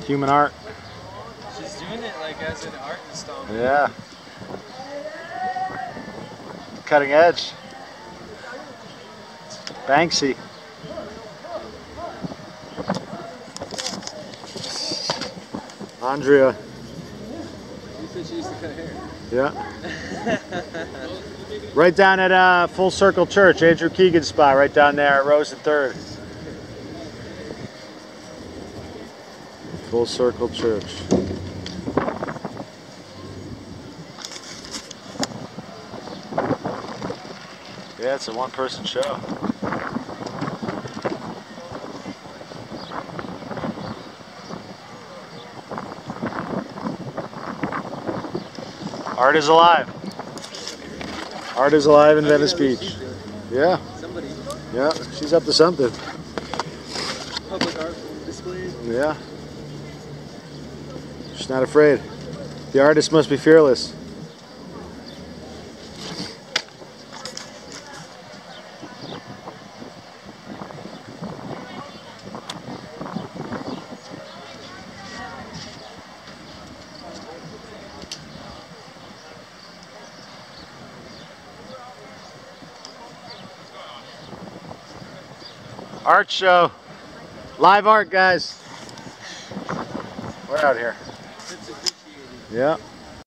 Human art. She's doing it like as an art installment. Yeah. Cutting edge. Banksy. Andrea. You said she used to cut hair. Yeah. Right down at Full Circle Church, Andrew Keegan's spot, right down there at Rose and 3rd. Full Circle Church. Yeah, it's a one-person show. Art is alive. Art is alive in Venice Beach. Yeah. Somebody. Yeah, she's up to something. Public art displays. Yeah. She's not afraid. The artist must be fearless. Art show. Live art, guys. We're out here. It's appreciated. Yeah.